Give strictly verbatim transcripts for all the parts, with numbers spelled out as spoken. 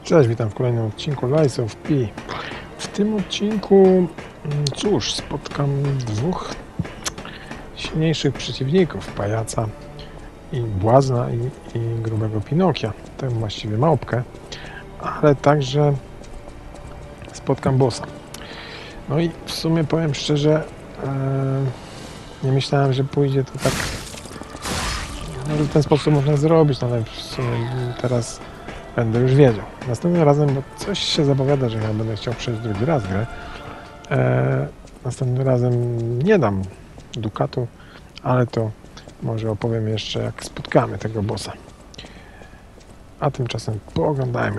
Cześć, witam w kolejnym odcinku Lies of P. W tym odcinku, cóż, spotkam dwóch silniejszych przeciwników, pajaca i błazna i, i grubego Pinokia, tę właściwie małpkę, ale także spotkam bossa. No i w sumie powiem szczerze, e, nie myślałem, że pójdzie to tak, no, że w ten sposób można zrobić, no ale w sumie teraz będę już wiedział. Następnym razem, bo coś się zapowiada, że ja będę chciał przejść drugi raz grę. E, następnym razem nie dam dukatu, ale to może opowiem jeszcze, jak spotkamy tego bossa. A tymczasem pooglądajmy.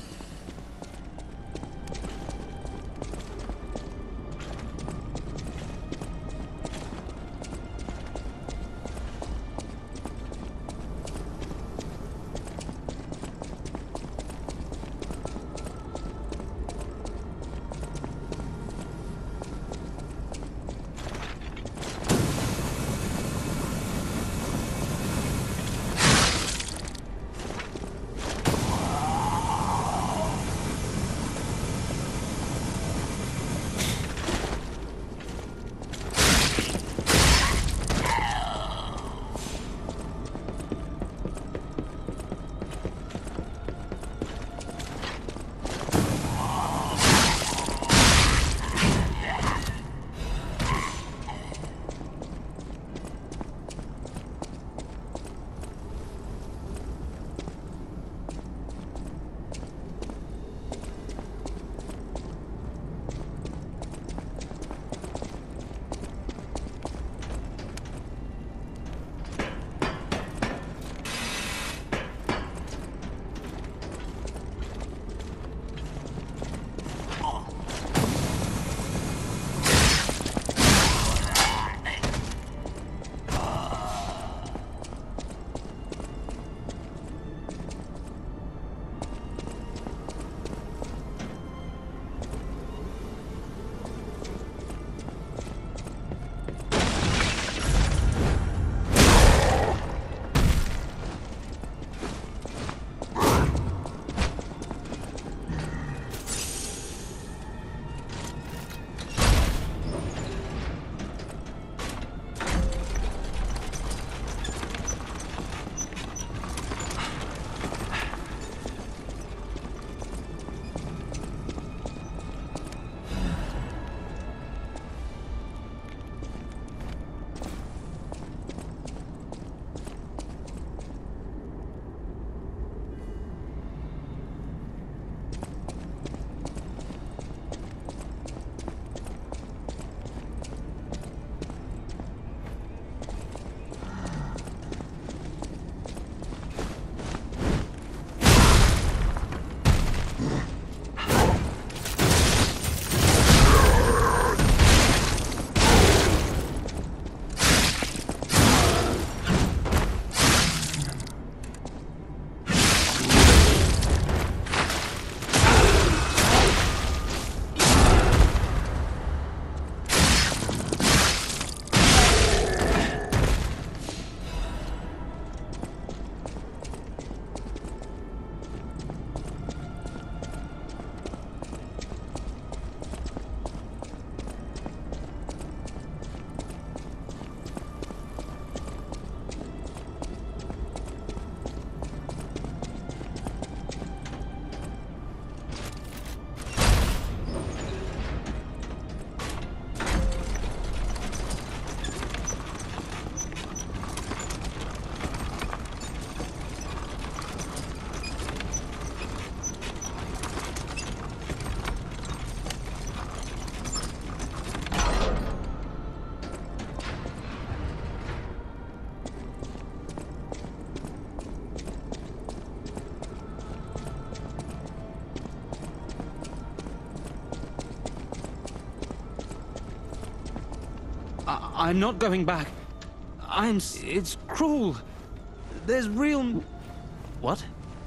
I'm not going back. I'm... It's cruel. There's real... What?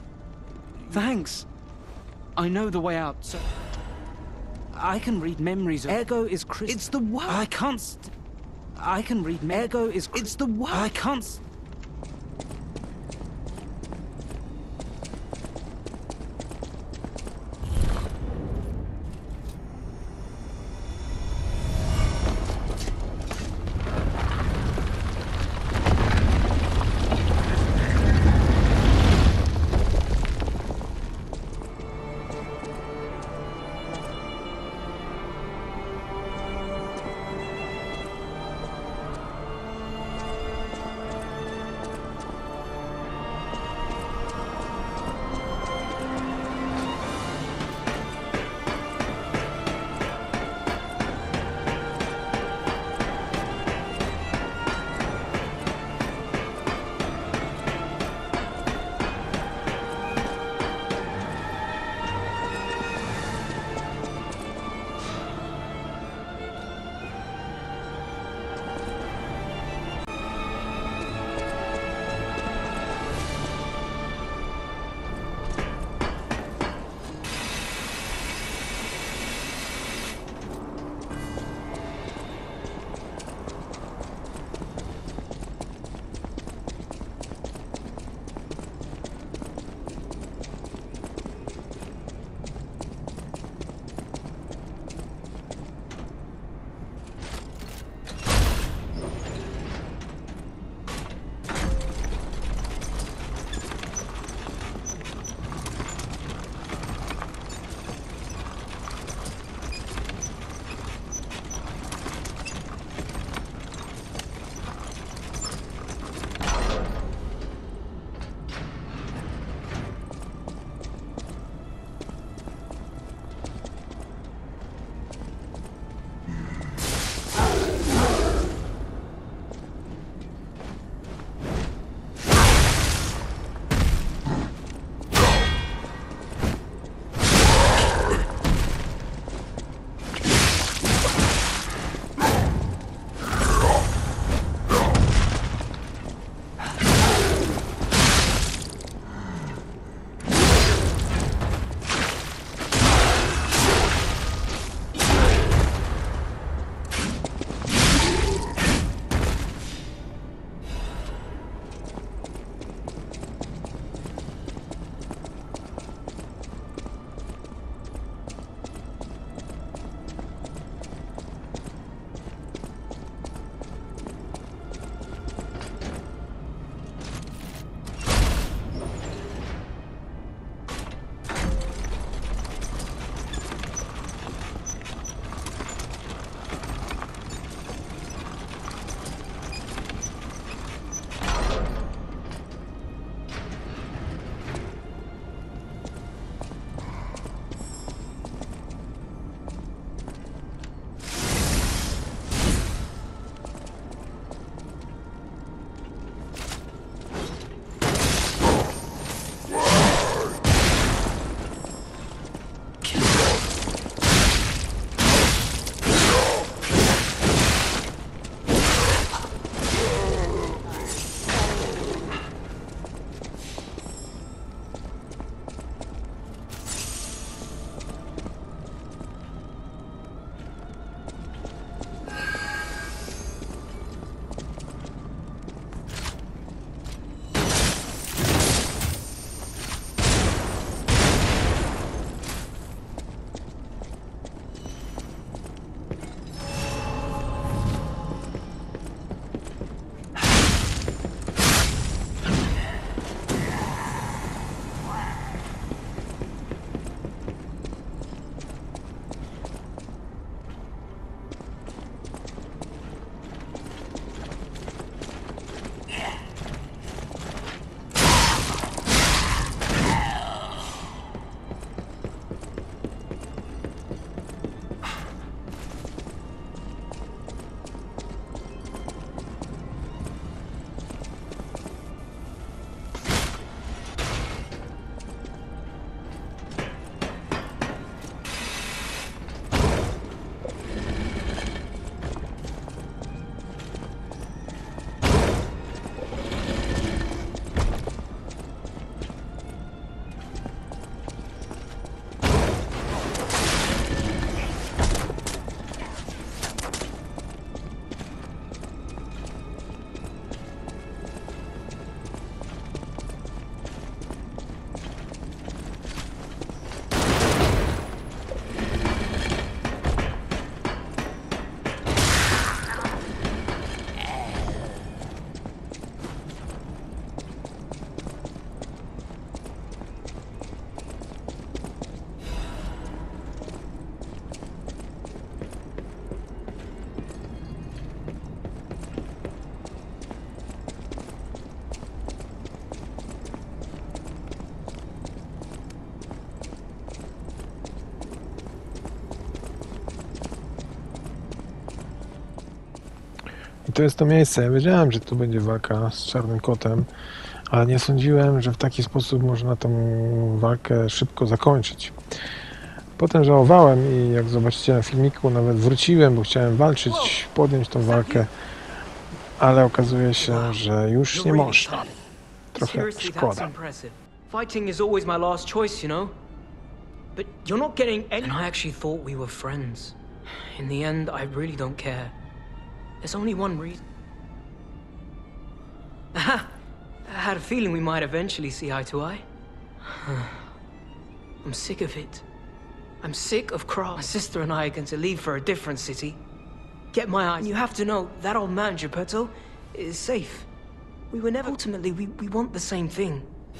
Thanks. I know the way out, so... I can read memories of... Ego is crystal... It's the word! I can't... St I can read... Ego is... It's the word! I can't... St I to jest to miejsce. Ja wiedziałem, że tu będzie walka z Czarnym Kotem, ale nie sądziłem, że w taki sposób można tą walkę szybko zakończyć. Potem żałowałem i jak zobaczycie na filmiku, nawet wróciłem, bo chciałem walczyć, podjąć tą walkę, ale okazuje się, że już nie można. Trochę szkoda. Fighting is always my last choice, you know? But you're not getting any... And I actually thought we were friends. In the end, I really don't care. There's only one reason. Aha! I had a feeling we might eventually see eye to eye. I'm sick of it. I'm sick of Kral. My sister and I are going to leave for a different city. Get my eyes. And you have to know, that old man, Geppetto, is safe. We were never... Ultimately, we, we want the same thing.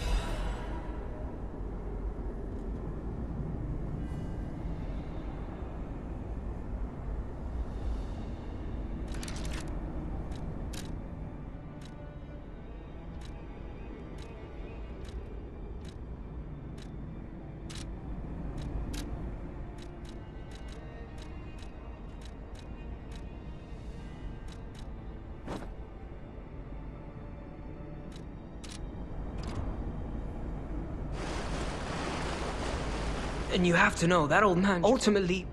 And you have to know, that old man ultimately...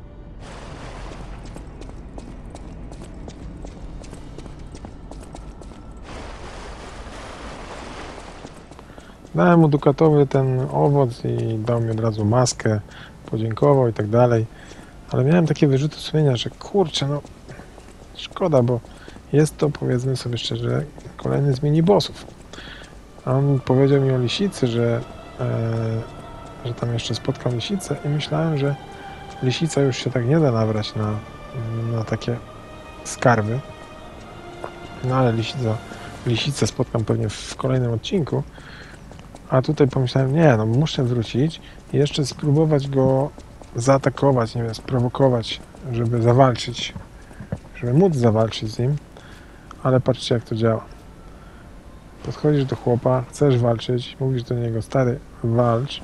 Dałem mu dukatowy ten owoc i dał mi od razu maskę, podziękował i tak dalej. Ale miałem takie wyrzuty sumienia, że kurczę, no szkoda, bo jest to, powiedzmy sobie szczerze, kolejny z mini-bossów. A on powiedział mi o lisicy, że, e, że tam jeszcze spotkam lisicę i myślałem, że lisica już się tak nie da nabrać na, na takie skarby. No ale lisica, lisicę spotkam pewnie w kolejnym odcinku. A tutaj pomyślałem, nie, no muszę wrócić i jeszcze spróbować go zaatakować, nie wiem, sprowokować, żeby zawalczyć, żeby móc zawalczyć z nim. Ale patrzcie, jak to działa. Podchodzisz do chłopa, chcesz walczyć, mówisz do niego, stary, walcz.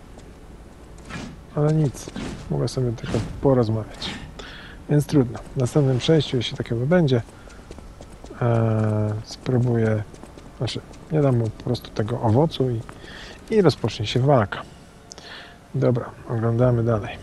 Ale nic, mogę sobie tylko porozmawiać. Więc trudno. W następnym przejściu, jeśli takiego będzie, ee, spróbuję, znaczy nie dam mu po prostu tego owocu i, i rozpocznie się walka. Dobra, oglądamy dalej.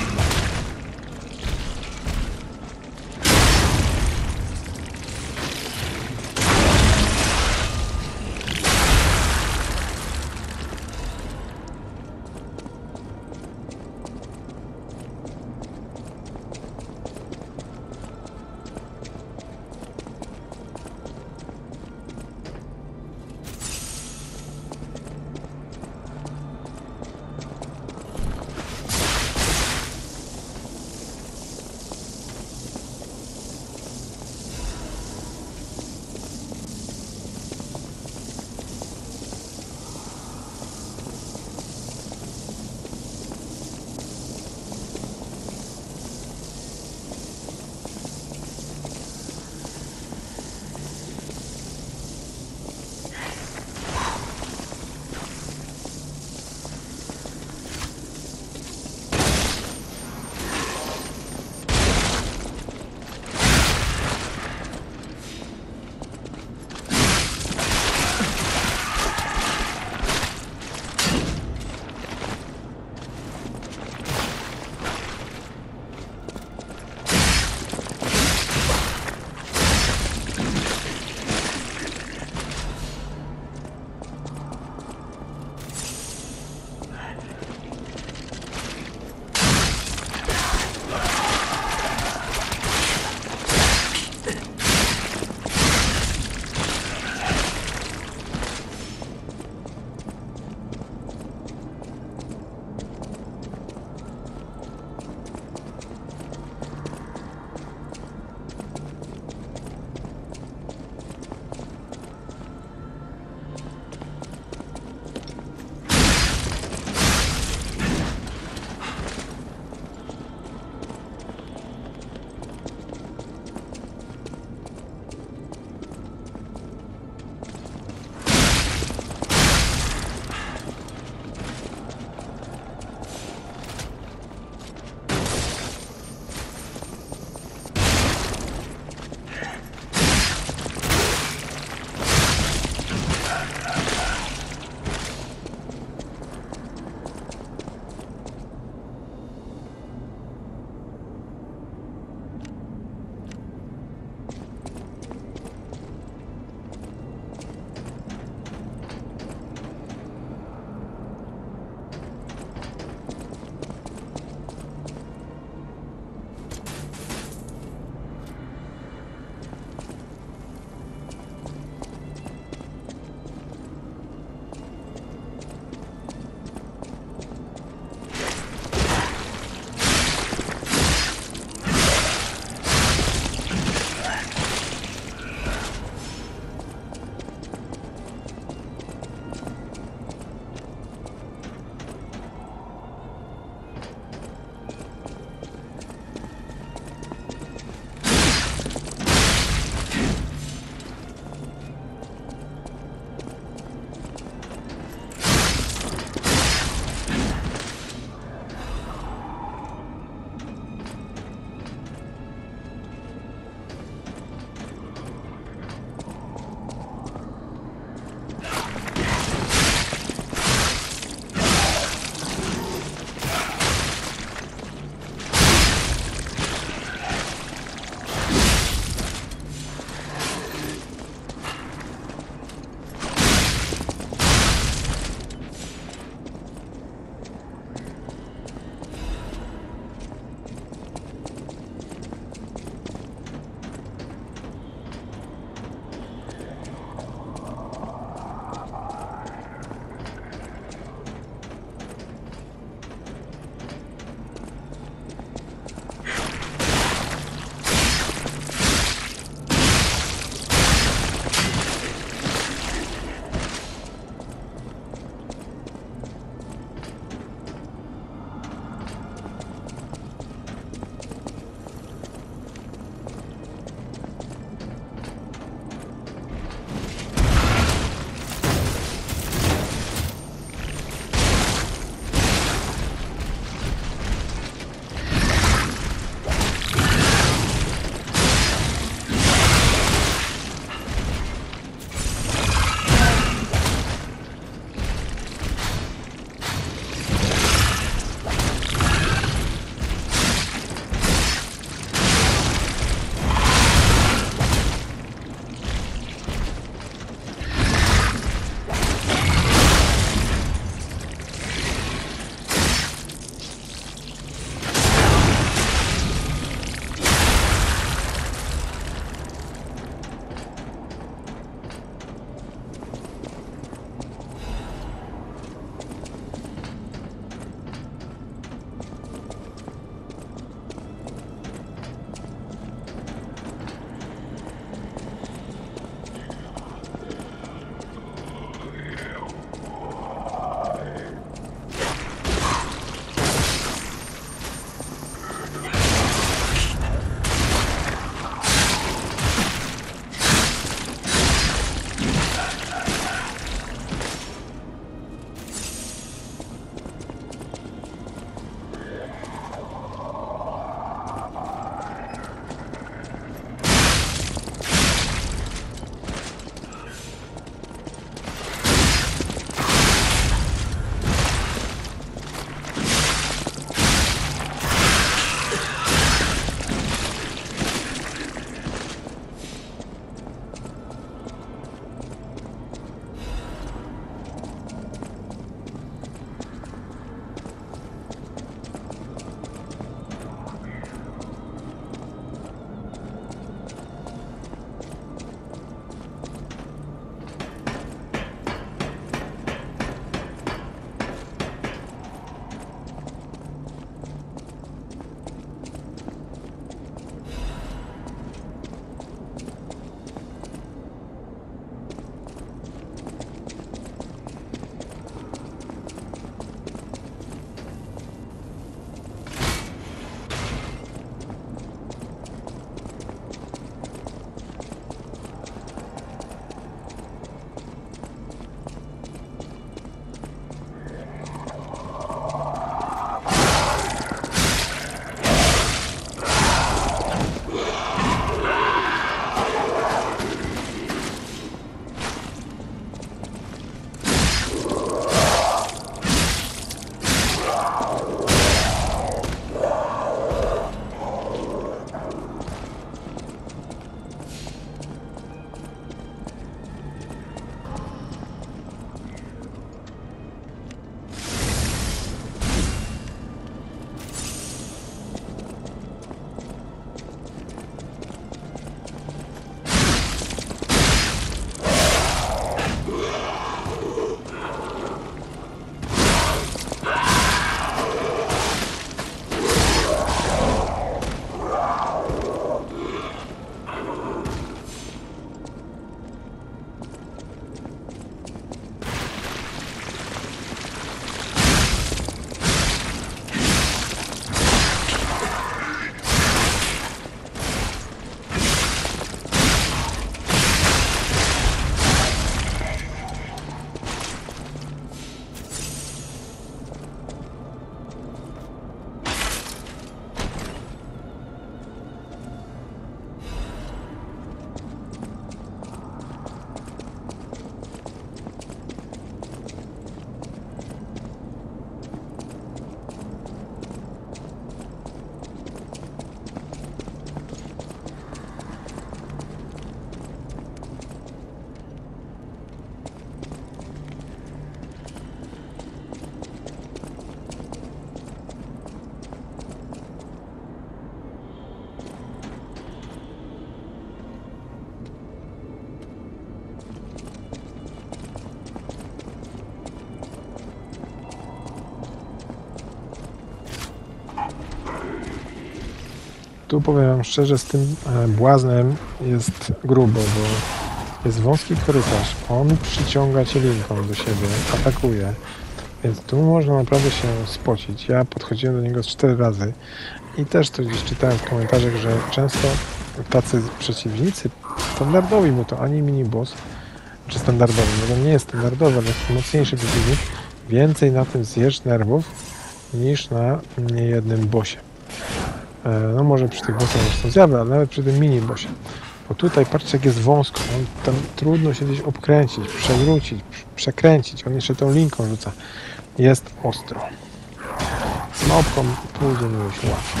Tu powiem wam szczerze, z tym e, błaznem jest grubo, bo jest wąski korytarz. On przyciąga cię linką do siebie, atakuje. Więc tu można naprawdę się spocić. Ja podchodziłem do niego z cztery razy i też to gdzieś czytałem w komentarzach, że często tacy przeciwnicy standardowi, bo to ani mini-boss, czy standardowy, no to nie jest standardowy, ale jest mocniejszy przeciwnik, więcej na tym zjesz nerwów niż na niejednym bossie. E, no może przy tych bossach już są zjawy, ale nawet przy tym mini-bossie. Bo tutaj patrzcie, jak jest wąsko, on, tam trudno się gdzieś obkręcić, przewrócić, przekręcić, on jeszcze tą linką rzuca. Jest ostro. Z małpką pójdzie mi już łatwo.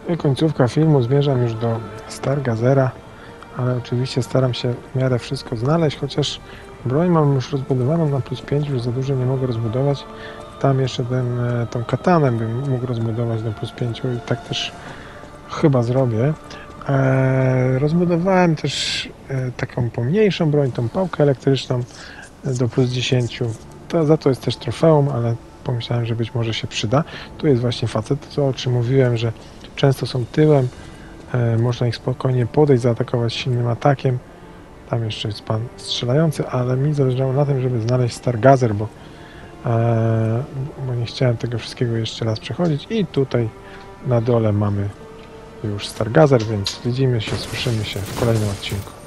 I końcówka filmu, zmierzam już do Stargazera, ale oczywiście staram się w miarę wszystko znaleźć, chociaż broń mam już rozbudowaną na plus pięć, już za dużo nie mogę rozbudować. Tam jeszcze ten, tą katanę bym mógł rozbudować do plus pięć i tak też chyba zrobię. Eee, rozbudowałem też e, taką pomniejszą broń, tą pałkę elektryczną do plus dziesięć. To, za to jest też trofeum, ale pomyślałem, że być może się przyda. Tu jest właśnie facet, to o czym mówiłem, że często są tyłem, e, można ich spokojnie podejść, zaatakować silnym atakiem. Tam jeszcze jest pan strzelający, ale mi zależało na tym, żeby znaleźć Stargazer, bo, e, bo nie chciałem tego wszystkiego jeszcze raz przechodzić. I tutaj na dole mamy już Stargazer, więc widzimy się, słyszymy się w kolejnym odcinku.